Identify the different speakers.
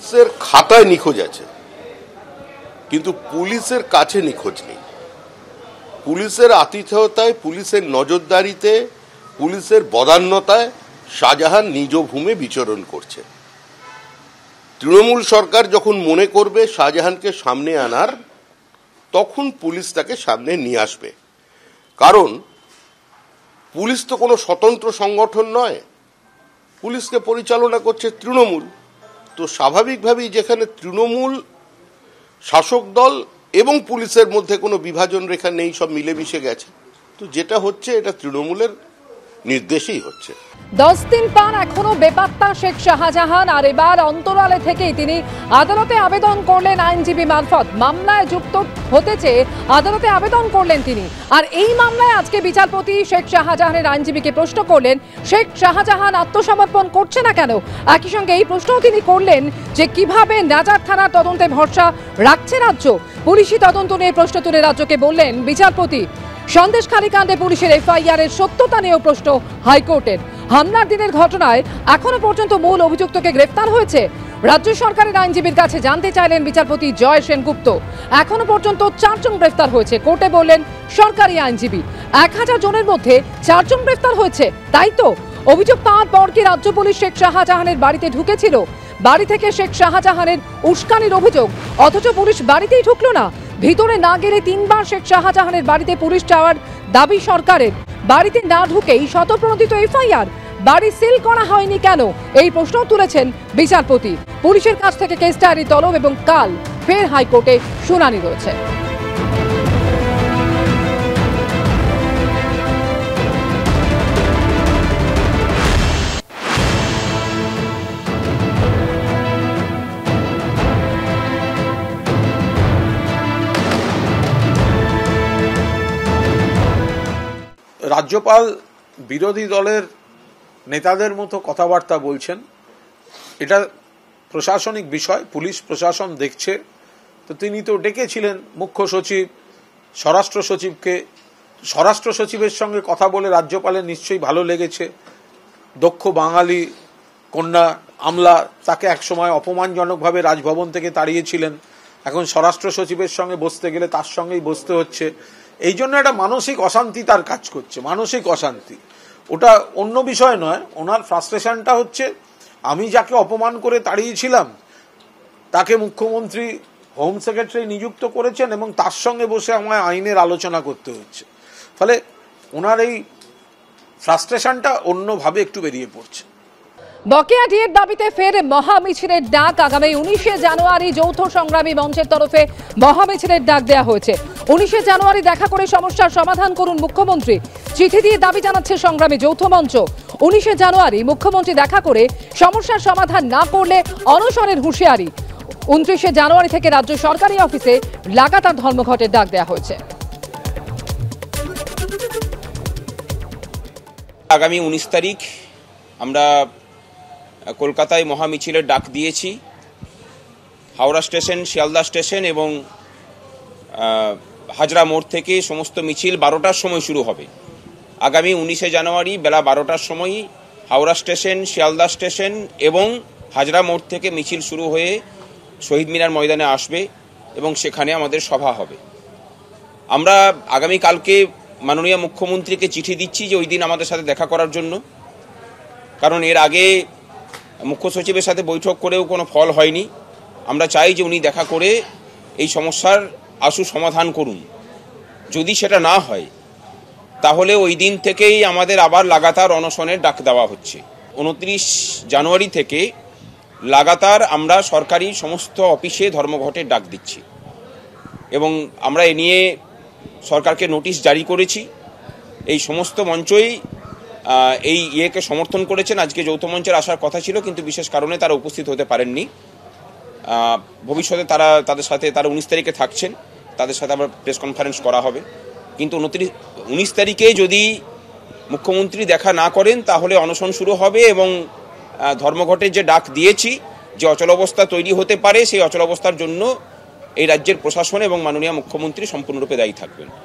Speaker 1: পুলিশের খাতায় নিখোঁজ আছে, কিন্তু পুলিশের কাছে নিখোঁজ নেই। পুলিশের আতিথেয়তায়, পুলিশের নজরদারিতে, পুলিশের বদান্যতায় শাহজাহান নিজ ভূমে বিচরণ করছে। তৃণমূল সরকার যখন মনে করবে শাহজাহানকে সামনে আনার, তখন পুলিশ তাকে সামনে নিয়ে আসবে। কারণ পুলিশ তো কোনো স্বতন্ত্র সংগঠন নয়, পুলিশকে পরিচালনা করছে তৃণমূল। তো স্বাভাবিকভাবেই যেখানে তৃণমূল, শাসক দল এবং পুলিশের মধ্যে কোনো বিভাজন রেখা নেই, সব মিলেমিশে গেছে। তো যেটা হচ্ছে এটা তৃণমূলের নির্দেশেই হচ্ছে।
Speaker 2: 10 দিন পার এখনো বেপাত্তা শেখ শাহজাহান, আর এবার অন্তরালে থেকেই তিনি আদালতে আবেদন করলেন আইনজীবী মারফত। মামলায় যুক্ত হতে চেয়ে আদালতে আবেদন করলেন তিনি। আর এই মামলায় আজকে বিচারপতি শেখ শাহজাহানের আইনজীবীকে প্রশ্ন করলেন শেখ শাহজাহান আত্মসমর্পণ করছে না কেন। একই সঙ্গে এই প্রশ্নও তিনি করলেন যে কিভাবে নাজার থানার তদন্তে ভরসা রাখছে রাজ্য। পুলিশি তদন্ত নিয়ে প্রশ্ন তুলে রাজ্যকে বললেন বিচারপতি। সন্দেশখালী কাণ্ডে পুলিশের এফআইআর এর সত্যতা নিয়েও প্রশ্ন হাইকোর্টের। হামলার দিনের ঘটনায় এখনো পর্যন্ত মূল অভিযুক্তকে গ্রেফতার হয়েছে। রাজ্য সরকারের আইনজীবীর কাছে জানতে চাইলেন বিচারপতি জয় সেনগুপ্ত। এখনো পর্যন্ত 4 জন গ্রেফতার হয়েছে। কোর্টে বললেন সরকারি আইনজীবী 1000 জনের মধ্যে 4 জন গ্রেফতার হয়েছে, তাই তো? অভিযোগ পাওয়ার পর কি রাজ্য পুলিশ শেখ শাহজাহানের বাড়িতে ঢুকেছিল? বাড়ি থেকে শেখ শাহজাহানের উস্কানির অভিযোগ, অথচ পুলিশ বাড়িতেই ঢুকলো না। ভিতরে না গেলে 3 বার শেখ শাহজাহানের বাড়িতে পুলিশ যাওয়ার দাবি সরকারের। বাড়িতে না ঢুকেই স্বতঃপ্রণোদিত এফআইআর। বাড়ি সিল করা হয়নি কেন, এই প্রশ্ন তুলেছেন বিচারপতি। পুলিশের কাছ থেকে কেস ডায়েরি তলব এবং কাল ফের হাইকোর্টে শুনানি রয়েছে।
Speaker 3: রাজ্যপাল বিরোধী দলের নেতাদের মতো কথাবার্তা বলছেন, এটা প্রশাসনিক বিষয়, পুলিশ প্রশাসন দেখছে। তো তিনি তো ডেকেছিলেন মুখ্য সচিব, স্বরাষ্ট্র সচিবকে। স্বরাষ্ট্র সচিবের সঙ্গে কথা বলে রাজ্যপালের নিশ্চয়ই ভালো লেগেছে। দক্ষ বাঙালি কন্যা আমলা, তাকে একসময় অপমানজনকভাবে রাজভবন থেকে তাড়িয়েছিলেন, এখন স্বরাষ্ট্র সচিবের সঙ্গে বসতে গেলে তার সঙ্গেই বসতে হচ্ছে। এই জন্য একটা মানসিক অশান্তি তার কাজ করছে, মানসিক অশান্তি। ওটা অন্য বিষয় নয়। ওনার ফ্রাস্ট্রেশনটা হচ্ছে আমি যাকে অপমান করে তাড়িয়েছিলাম তাকে মুখ্যমন্ত্রী হোম সেক্রেটারি নিযুক্ত করেছেন এবং তার সঙ্গে বসে আমায় আইনের আলোচনা করতে হচ্ছে। ফলে ওনার এই ফ্রাস্ট্রেশনটা অন্যভাবে একটু বেরিয়ে পড়ছে।
Speaker 2: বকেয়া ডিএর দাবিতে ফের মহামিছিলের ডাক। আগামী 19শে জানুয়ারি যৌথ সংগ্রামী মঞ্চের তরফে মহামিছিলের ডাক দেওয়া হয়েছে। 19শে জানুয়ারি দেখা করে সমস্যার সমাধান করুন মুখ্যমন্ত্রী, চিঠি দিয়ে দাবি জানাচ্ছে সংগ্রামী যৌথ মঞ্চ। 19শে জানুয়ারি মুখ্যমন্ত্রী দেখা করে সমস্যার সমাধান না করলে অনশনের হুঁশিয়ারি। 29শে জানুয়ারি থেকে রাজ্য সরকারি অফিসে লাগাতার ধর্মঘটের ডাক দেওয়া হয়েছে।
Speaker 4: আগামী 19 তারিখ আমরা কলকাতায় মহামিছিলের ডাক দিয়েছি। হাওড়া স্টেশন, শিয়ালদা স্টেশন এবং হাজরা মোড় থেকে সমস্ত মিছিল 12টার সময় শুরু হবে। আগামী 19শে জানুয়ারি বেলা 12টার সময় হাওড়া স্টেশন, শিয়ালদা স্টেশন এবং হাজরা মোড় থেকে মিছিল শুরু হয়ে শহীদ মিনার ময়দানে আসবে এবং সেখানে আমাদের সভা হবে। আমরা আগামীকালকে মাননীয় মুখ্যমন্ত্রীকে চিঠি দিচ্ছি যে ওই দিন আমাদের সাথে দেখা করার জন্য। কারণ এর আগে মুখ্য সচিবের সাথে বৈঠক করেও কোনো ফল হয়নি। আমরা চাই যে উনি দেখা করে এই সমস্যার আশু সমাধান করুন। যদি সেটা না হয় তাহলে ওই দিন থেকেই আমাদের আবার লাগাতার অনশনের ডাক দেওয়া হচ্ছে। 29 জানুয়ারি থেকে লাগাতার আমরা সরকারি সমস্ত অফিসে ধর্মঘটের ডাক দিচ্ছি এবং আমরা এ নিয়ে সরকারকে নোটিশ জারি করেছি। এই সমস্ত মঞ্চই এই ইয়েকে সমর্থন করেছেন। আজকে যৌথ মঞ্চের আসার কথা ছিল, কিন্তু বিশেষ কারণে তারা উপস্থিত হতে পারেননি। ভবিষ্যতে তাদের সাথে 19 তারিখে থাকছেন, তাদের সাথে আবার প্রেস কনফারেন্স করা হবে। কিন্তু 19 তারিখে যদি মুখ্যমন্ত্রী দেখা না করেন তাহলে অনশন শুরু হবে এবং ধর্মঘটের যে ডাক দিয়েছি, যে অচলাবস্থা তৈরি হতে পারে, সেই অচলাবস্থার জন্য এই রাজ্যের প্রশাসন এবং মাননীয় মুখ্যমন্ত্রী সম্পূর্ণরূপে দায়ী থাকবেন।